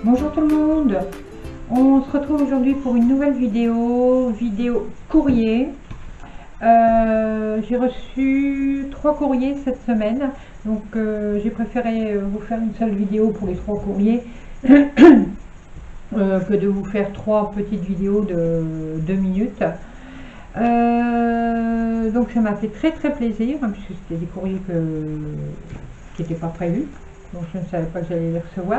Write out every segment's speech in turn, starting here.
Bonjour tout le monde, on se retrouve aujourd'hui pour une nouvelle vidéo courrier. J'ai reçu 3 courriers cette semaine, donc j'ai préféré vous faire une seule vidéo pour les 3 courriers que de vous faire 3 petites vidéos de 2 minutes. Donc ça m'a fait très plaisir, hein, puisque c'était des courriers qui n'étaient pas prévus, donc je ne savais pas que j'allais les recevoir.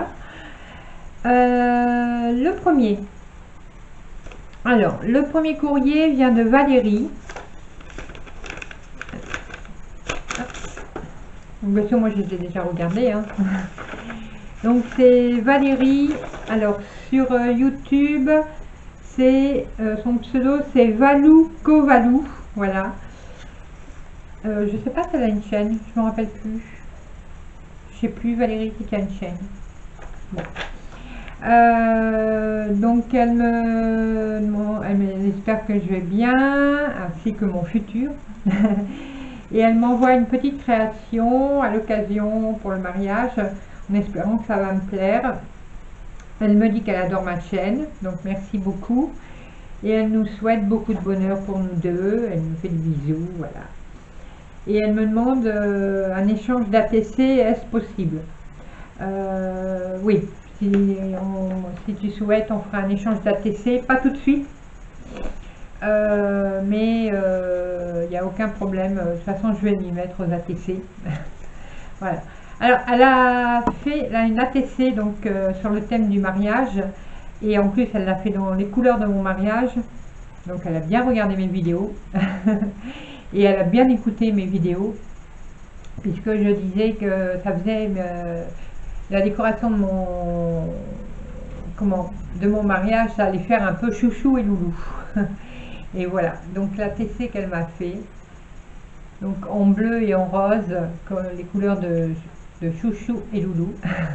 Le premier. Alors, le premier courrier vient de Valérie. Donc, bien sûr, moi, je les ai déjà regardés. Hein. Donc, c'est Valérie. Alors, sur YouTube, c'est son pseudo, c'est Valou Kovalou. Voilà. Je sais pas si elle a une chaîne. Je me rappelle plus. Je sais plus, Valérie, qui a une chaîne. Bon. Donc elle espère que je vais bien, ainsi que mon futur. Et elle m'envoie une petite création à l'occasion pour le mariage, en espérant que ça va me plaire. Elle me dit qu'elle adore ma chaîne, donc merci beaucoup. Et elle nous souhaite beaucoup de bonheur pour nous deux. Elle nous fait des bisous, voilà. Et elle me demande un échange d'ATC, est-ce possible? Oui. Si tu souhaites, on fera un échange d'ATC, pas tout de suite, mais il n'y a aucun problème. De toute façon, je vais m'y mettre aux ATC. Voilà. Alors, elle a une ATC donc, sur le thème du mariage, et en plus, elle l'a fait dans les couleurs de mon mariage. Donc, elle a bien regardé mes vidéos, et elle a bien écouté mes vidéos, puisque je disais que ça faisait... la décoration de mon mariage, ça allait faire un peu chouchou et loulou. Et voilà, donc la TC qu'elle m'a fait, donc en bleu et en rose, comme les couleurs de chouchou et loulou.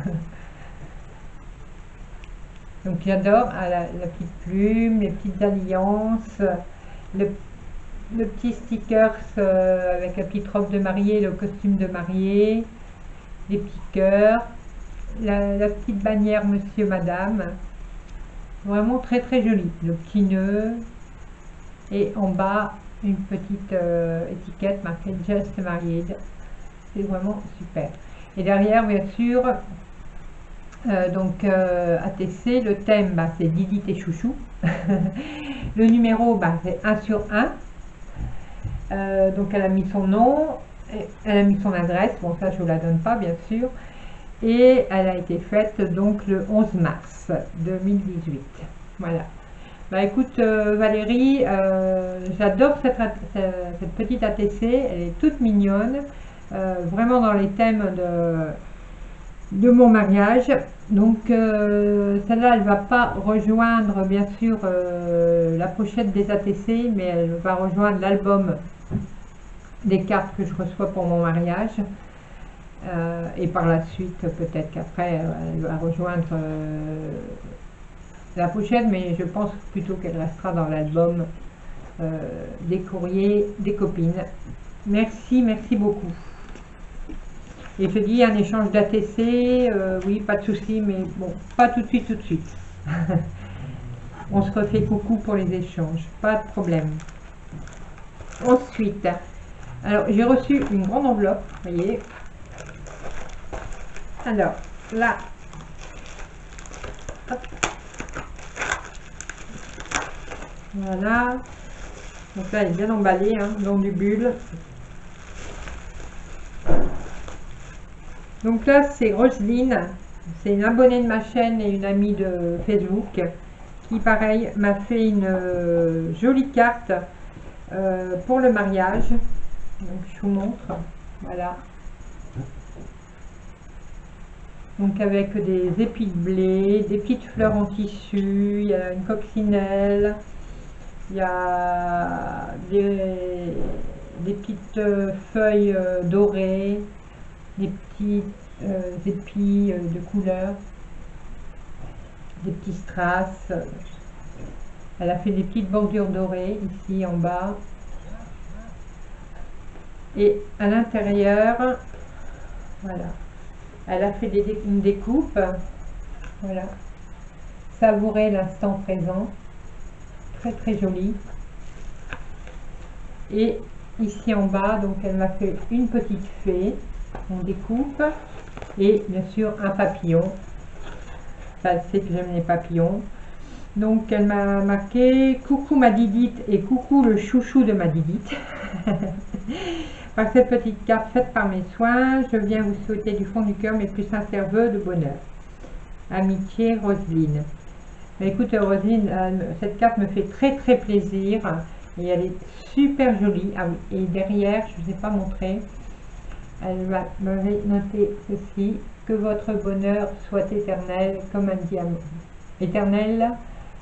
Donc j'adore la petite plume, les petites alliances, le petit stickers avec la petite robe de mariée, le costume de mariée, les petits cœurs. La petite bannière monsieur madame, vraiment très jolie, le petit nœud, et en bas une petite étiquette marquée Just Married. C'est vraiment super. Et derrière, bien sûr, donc ATC, le thème, c'est Didi tes chouchous. Le numéro, c'est 1 sur 1. Donc elle a mis son nom, elle a mis son adresse, bon ça je ne vous la donne pas bien sûr. Et elle a été faite donc le 11 mars 2018. Voilà. Bah écoute Valérie, j'adore cette petite ATC, elle est toute mignonne, vraiment dans les thèmes de mon mariage. Donc celle-là, elle va pas rejoindre bien sûr la pochette des ATC, mais elle va rejoindre l'album des cartes que je reçois pour mon mariage. Et par la suite, peut-être qu'après, elle va rejoindre la pochette, mais je pense plutôt qu'elle restera dans l'album des courriers des copines. Merci beaucoup. Et je dis un échange d'ATC, oui, pas de souci, mais bon, pas tout de suite. On se refait coucou pour les échanges, pas de problème. Ensuite, alors j'ai reçu une grande enveloppe, vous voyez. Alors, là, hop. Voilà, donc là elle est bien emballée, hein, dans du bulle. Donc là c'est Roselyne, c'est une abonnée de ma chaîne et une amie de Facebook, qui pareil m'a fait une jolie carte pour le mariage. Donc je vous montre, voilà. Donc avec des épis de blé, des petites fleurs en tissu, il y a une coccinelle, il y a des petites feuilles dorées, des petits épis de couleur, des petits strass. Elle a fait des petites bordures dorées ici en bas. Et à l'intérieur, voilà. Elle a fait une découpe, voilà, savourer l'instant présent. Très très joli. Et ici en bas, donc elle m'a fait une petite fée. On découpe. Et bien sûr un papillon. Elle sait que j'aime les papillons. Donc elle m'a marqué coucou ma Didite et coucou le chouchou de ma Didite. Par cette petite carte faite par mes soins, je viens vous souhaiter du fond du cœur mes plus sincères vœux de bonheur. Amitié, Roselyne. Mais écoute Roselyne, cette carte me fait très très plaisir et elle est super jolie. Ah oui, et derrière, je ne vous ai pas montré, elle m'avait noté ceci: que votre bonheur soit éternel comme un diamant. Éternel,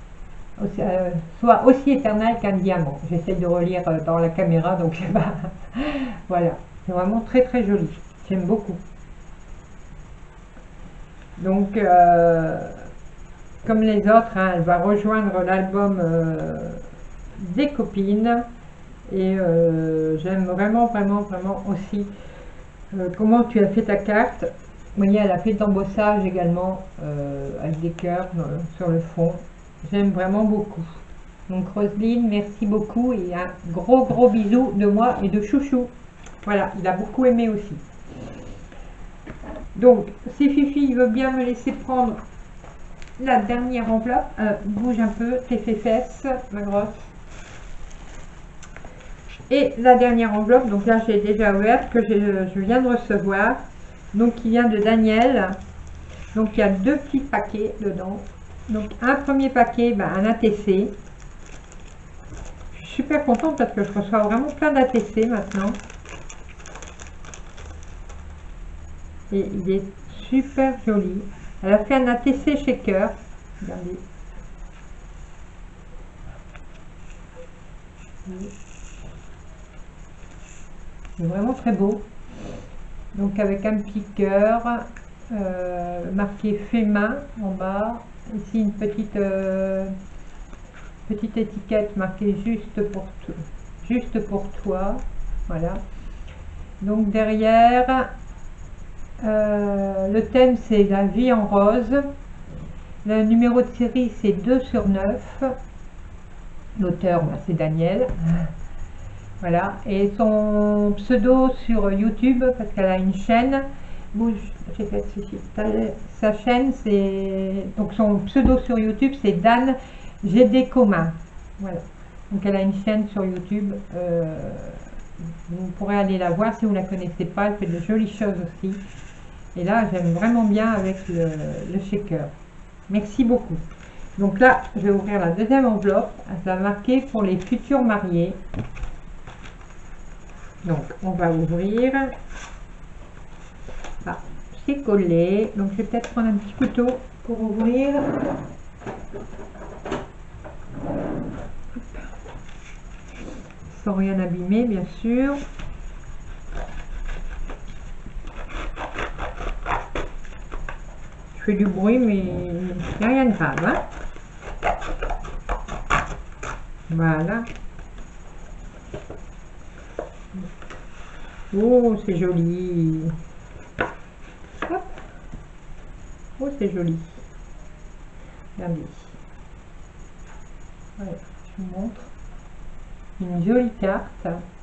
soit aussi éternel qu'un diamant. J'essaie de relire dans la caméra, donc voilà, c'est vraiment très très joli, j'aime beaucoup. Donc comme les autres, hein, elle va rejoindre l'album des copines et j'aime vraiment vraiment vraiment aussi comment tu as fait ta carte. Vous voyez, elle a fait d'embossage également avec des cœurs sur le fond. J'aime vraiment beaucoup. Donc Roselyne, merci beaucoup et un gros gros bisou de moi et de Chouchou. Voilà, il a beaucoup aimé aussi. Donc, si Fifi veut bien me laisser prendre la dernière enveloppe, bouge un peu tes fesses, ma grosse. Et la dernière enveloppe, donc là j'ai déjà ouvert, que je viens de recevoir, donc qui vient de Daniel. Donc il y a deux petits paquets dedans. Donc un premier paquet, un ATC. Je suis super contente parce que je reçois vraiment plein d'ATC maintenant. Et il est super joli. Elle a fait un ATC shaker. Regardez. C'est vraiment très beau. Donc avec un petit cœur marqué fait main en bas. Ici une petite étiquette marquée juste pour toi. Voilà. Donc derrière, le thème c'est la vie en rose. Le numéro de série c'est 2/9. L'auteur c'est Daniel. Voilà, et son pseudo sur YouTube, parce qu'elle a une chaîne, sa chaîne c'est, donc son pseudo sur YouTube c'est Dan GD Commun. Voilà, donc elle a une chaîne sur YouTube, vous pourrez aller la voir si vous ne la connaissez pas, elle fait de jolies choses aussi. Et là j'aime vraiment bien avec le shaker. Merci beaucoup. Donc là je vais ouvrir la deuxième enveloppe, elle va marquer pour les futurs mariés. Donc on va ouvrir. Ah, c'est collé, donc je vais peut-être prendre un petit couteau pour ouvrir. Sans rien abîmer bien sûr. Je fais du bruit mais il n'y a rien de grave, hein. Voilà. Oh, c'est joli. Hop. Oh, c'est joli. Regardez. Voilà, je vous montre. Une jolie carte.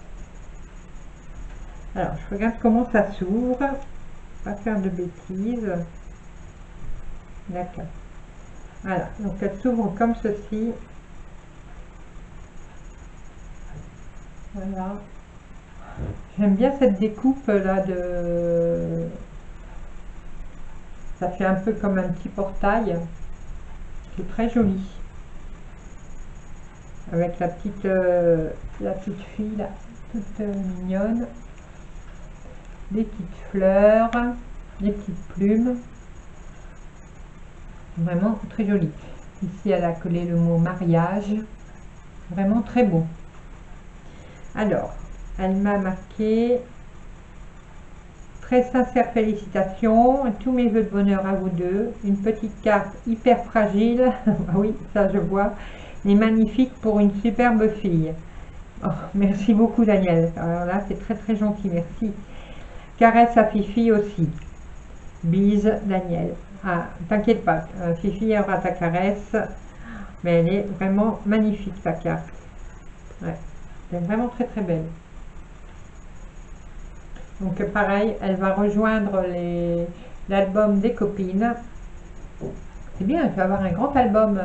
Alors, je regarde comment ça s'ouvre. Pas faire de bêtises. D'accord. Voilà, donc elle s'ouvre comme ceci. Voilà. J'aime bien cette découpe là de... Ça fait un peu comme un petit portail. C'est très joli. Avec la petite fille là, toute mignonne. Des petites fleurs, des petites plumes. Vraiment très joli. Ici elle a collé le mot mariage. Vraiment très beau. Alors, elle m'a marqué très sincères félicitations, tous mes vœux de bonheur à vous deux, une petite carte hyper fragile, oui ça je vois, mais magnifique pour une superbe fille. Oh, merci beaucoup Daniel, alors là c'est très très gentil, merci. Caresse à Fifi aussi. Bise Daniel. Ah, t'inquiète pas, Fifi aura ta caresse, mais elle est vraiment magnifique ta carte. Ouais, elle est vraiment très très belle. Donc pareil, elle va rejoindre l'album des copines. C'est bien, elle va avoir un grand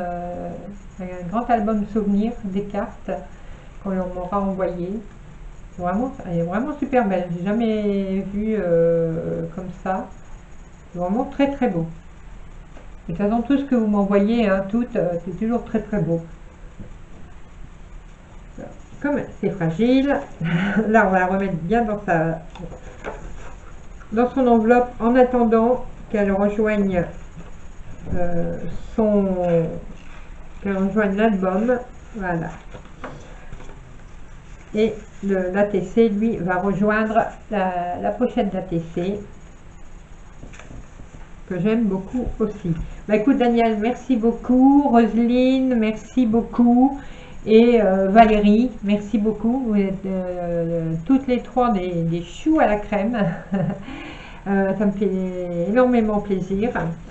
album souvenir des cartes qu'on m'aura envoyé. Vraiment, elle est vraiment super belle. J'ai jamais vu comme ça. C'est vraiment très très beau. De toute façon, tout ce que vous m'envoyez, hein, c'est toujours très très beau. Comme c'est fragile, là on va la remettre bien dans son enveloppe en attendant qu'elle rejoigne l'album. Voilà. Et l'ATC, lui, va rejoindre la pochette d'ATC, que j'aime beaucoup aussi. Bah, écoute Daniel, merci beaucoup. Roselyne, merci beaucoup. Et Valérie, merci beaucoup. Vous êtes toutes les trois des choux à la crème. Ça me fait énormément plaisir.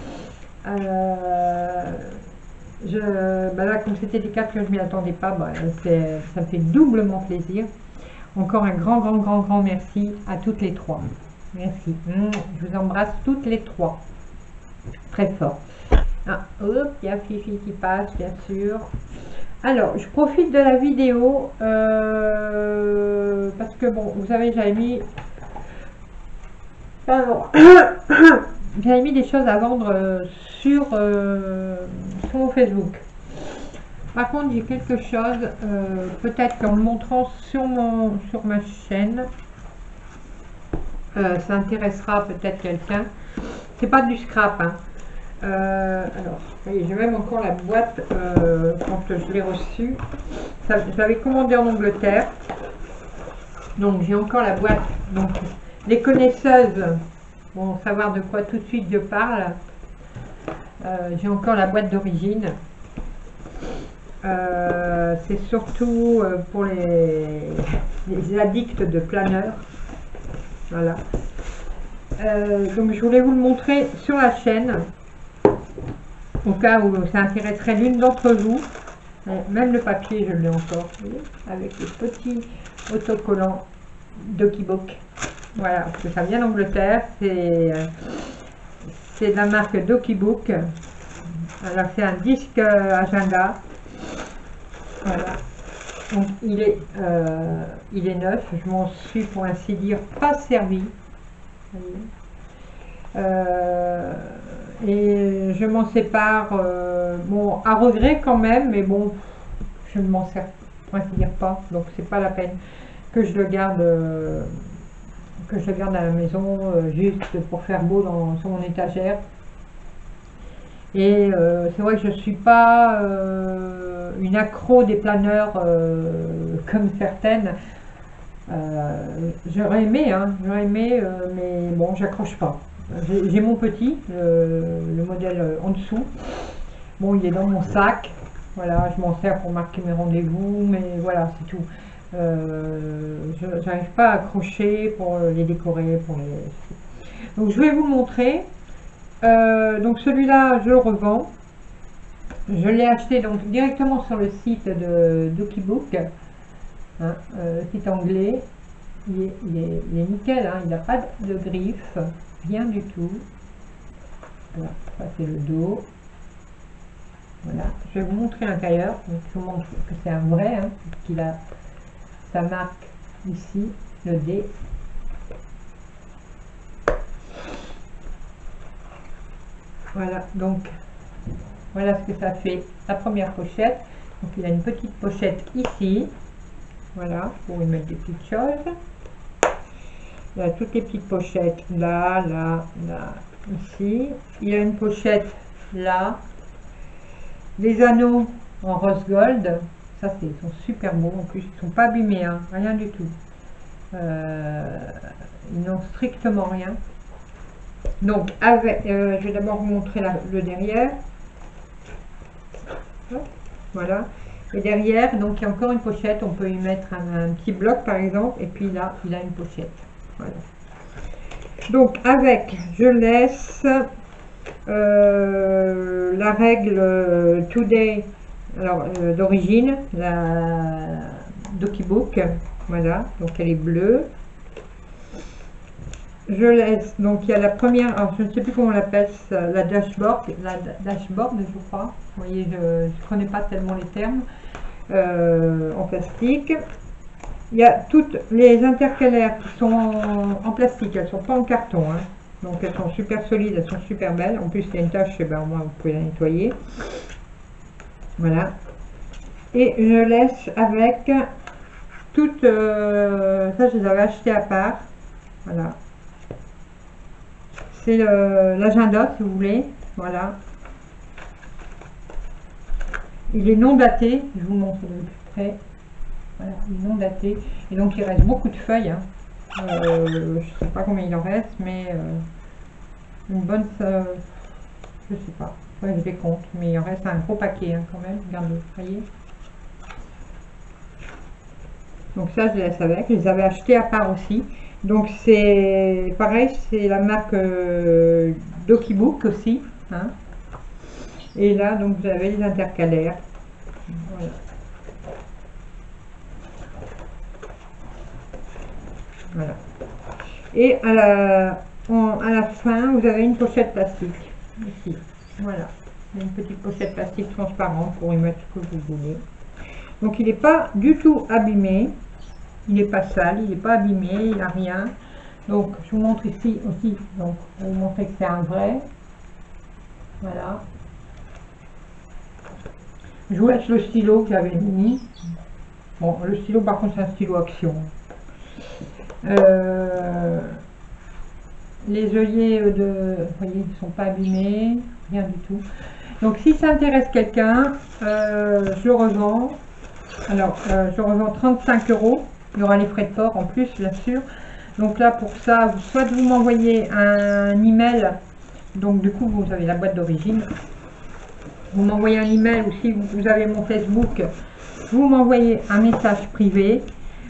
Là, comme c'était des cartes que je ne m'y attendais pas, ça me fait doublement plaisir. Encore un grand merci à toutes les trois. Merci. Je vous embrasse toutes les trois. Très fort. Ah, hop, il y a Fifi qui passe, bien sûr. Alors, je profite de la vidéo parce que, bon, vous savez, j'avais mis... j'avais mis des choses à vendre sur mon Facebook. Par contre, j'ai quelque chose, peut-être qu'en le montrant sur ma chaîne, ça intéressera peut-être quelqu'un. C'est pas du scrap, hein. Alors, voyez, j'ai même encore la boîte quand je l'ai reçue. Je l'avais commandé en Angleterre. Donc, j'ai encore la boîte. Donc, les connaisseuses vont savoir de quoi tout de suite je parle. J'ai encore la boîte d'origine. C'est surtout pour les addicts de planeurs. Voilà. Donc, je voulais vous le montrer sur la chaîne. Au cas où ça intéresserait l'une d'entre vous. Même le papier, je l'ai encore, vous voyez, avec les petits autocollants DokiBook. Voilà, parce que ça vient d'Angleterre. C'est de la marque DokiBook. Alors, c'est un disque agenda. Voilà. Donc, il est neuf. Je m'en suis, pour ainsi dire, pas servi. Vous voyez. Et je m'en sépare, bon, à regret quand même, mais bon, je ne m'en sers, pour ainsi dire, pas, donc c'est pas la peine que je le garde à la maison, juste pour faire beau sur mon étagère. Et c'est vrai que je ne suis pas une accro des planeurs comme certaines. J'aurais aimé, mais bon, j'accroche pas. J'ai mon petit, le modèle en dessous. Bon, il est dans mon sac. Voilà, je m'en sers pour marquer mes rendez-vous, mais voilà, c'est tout. Je n'arrive pas à accrocher pour les décorer. Donc, je vais vous montrer. Donc, celui-là, je le revends. Je l'ai acheté donc directement sur le site de DokiBook. Hein, site anglais. Il est nickel, hein, il n'a pas de griffes. Rien du tout. Voilà, ça c'est le dos. Voilà, je vais vous montrer l'intérieur. Donc je vous montre que c'est un vrai, hein, qu'il a sa marque ici, le D. Voilà, donc voilà ce que ça fait la première pochette. Donc il a une petite pochette ici. Voilà, pour y mettre des petites choses. Il y a toutes les petites pochettes là, ici. Il y a une pochette là. Les anneaux en rose gold. Ça, ils sont super beaux. En plus, ils ne sont pas abîmés, hein, rien du tout. Ils n'ont strictement rien. Donc, je vais d'abord vous montrer le derrière. Voilà. Et derrière, donc, il y a encore une pochette. On peut y mettre un petit bloc, par exemple. Et puis là, il a une pochette. Voilà. Donc avec, je laisse la règle Today, alors d'origine, la DocuBook, voilà, donc elle est bleue. Je laisse, donc il y a la première, alors je ne sais plus comment on l'appelle, la dashboard, je crois. Vous voyez, je ne connais pas tellement les termes, en plastique. Il y a toutes les intercalaires qui sont en plastique, elles ne sont pas en carton, hein. Donc elles sont super solides, elles sont super belles. En plus, il y a une tache, ben, au moins vous pouvez la nettoyer. Voilà. Et je laisse avec toutes, ça je les avais achetées à part. Voilà. C'est l'agenda si vous voulez. Voilà. Il est non daté, je vous montre de plus près. Voilà, il est non daté. Et donc il reste beaucoup de feuilles, hein. Je ne sais pas combien il en reste, mais une bonne, je sais pas, ouais, je les compte, mais il en reste un gros paquet, hein, quand même. Regardez, vous voyez. Donc ça je les laisse avec, je les avais achetés à part aussi. Donc c'est pareil, c'est la marque DocuBook aussi, hein. Et là donc vous avez les intercalaires. Voilà. Voilà. Et à la fin, vous avez une pochette plastique. Ici. Voilà. Une petite pochette plastique transparente pour y mettre ce que vous voulez. Donc il n'est pas du tout abîmé. Il n'est pas sale, il n'est pas abîmé, il n'a rien. Donc je vous montre ici aussi. Donc je vais vous montrer que c'est un vrai. Voilà. Je vous laisse le stylo que j'avais mis. Bon, le stylo par contre c'est un stylo action. Les œillets vous voyez, ils ne sont pas abîmés, rien du tout. Donc si ça intéresse quelqu'un, je le revends. Alors, je revends 35 €. Il y aura les frais de port en plus, bien sûr. Donc là, pour ça, soit vous m'envoyez un email. Donc du coup, vous avez la boîte d'origine. Vous m'envoyez un email ou si vous avez mon Facebook, vous m'envoyez un message privé.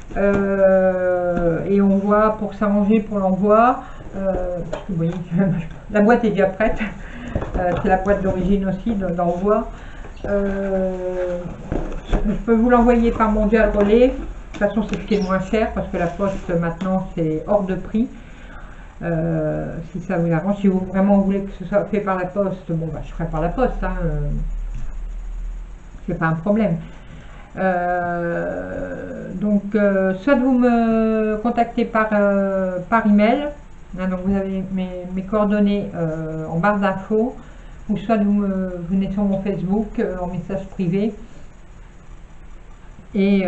Et on voit pour s'arranger pour l'envoi. Vous voyez, la boîte est déjà prête. C'est la boîte d'origine aussi d'envoi. Je peux vous l'envoyer par mondial relais. De toute façon, c'est ce qui est moins cher parce que la poste maintenant c'est hors de prix. Si ça vous arrange, si vous vraiment voulez que ce soit fait par la poste, bon, bah, je ferai par la poste. Hein, c'est pas un problème. Donc soit vous me contactez par email, hein, donc vous avez mes coordonnées en barre d'infos, ou soit vous venez sur mon Facebook en message privé et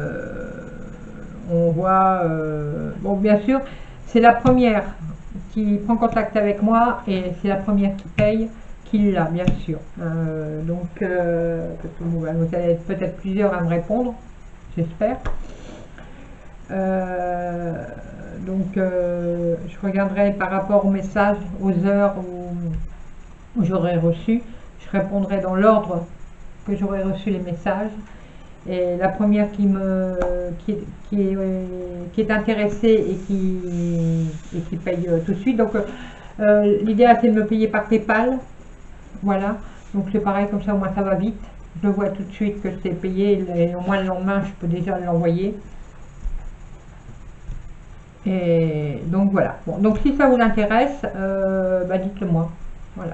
on voit, bon bien sûr c'est la première qui prend contact avec moi et c'est la première qui paye qui l'a, bien sûr. Donc vous allez être peut-être plusieurs à me répondre, j'espère. Donc je regarderai par rapport au message, aux heures où j'aurai reçu. Je répondrai dans l'ordre que j'aurai reçu les messages. Et la première qui est intéressée et qui paye tout de suite. Donc l'idéal c'est de me payer par PayPal. Voilà, donc c'est pareil, comme ça au moins ça va vite. Je vois tout de suite que c'est payé et au moins le lendemain je peux déjà l'envoyer. Et donc voilà. Bon, donc si ça vous intéresse, bah dites-le moi. Voilà.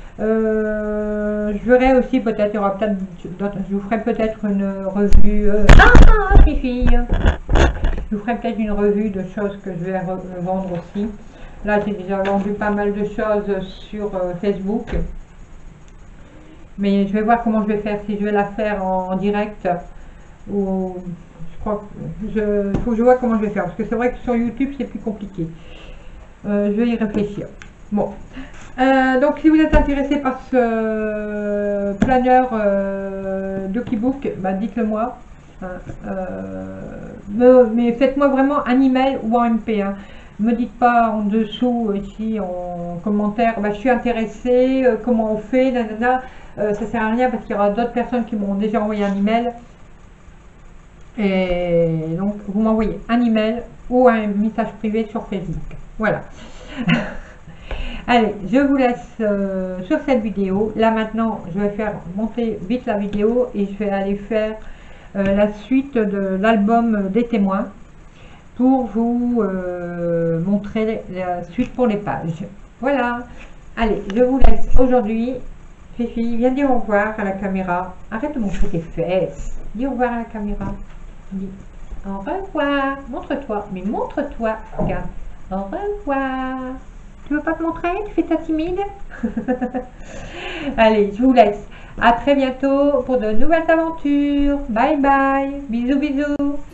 Je verrai aussi peut-être, il y aura peut-être d'autres, je vous ferai peut-être une revue. Fille. Je vous ferai peut-être une revue de choses que je vais vendre aussi. Là j'ai déjà vendu pas mal de choses sur Facebook. Mais je vais voir comment je vais faire, si je vais la faire en direct ou je crois que faut que je vois comment je vais faire parce que c'est vrai que sur YouTube c'est plus compliqué. Je vais y réfléchir. Bon, donc si vous êtes intéressé par ce planeur DocuBook, bah dites-le moi. Mais faites-moi vraiment un email ou un MP. Hein. Me dites pas en dessous ici en commentaire, bah, je suis intéressé, comment on fait, nanana. Ça sert à rien parce qu'il y aura d'autres personnes qui m'ont déjà envoyé un email. Et donc vous m'envoyez un email ou un message privé sur Facebook. Voilà. Allez, je vous laisse sur cette vidéo. Là maintenant, je vais faire monter vite la vidéo et je vais aller faire la suite de l'album des témoins pour vous montrer la suite pour les pages. Voilà. Allez, je vous laisse aujourd'hui. Fifi, viens dire au revoir à la caméra. Arrête de montrer tes fesses. Dis au revoir à la caméra. Dis au revoir. Montre-toi. Mais montre-toi. Regarde. Au revoir. Tu veux pas te montrer? Tu fais ta timide. Allez, je vous laisse. À très bientôt pour de nouvelles aventures. Bye bye. Bisous, bisous.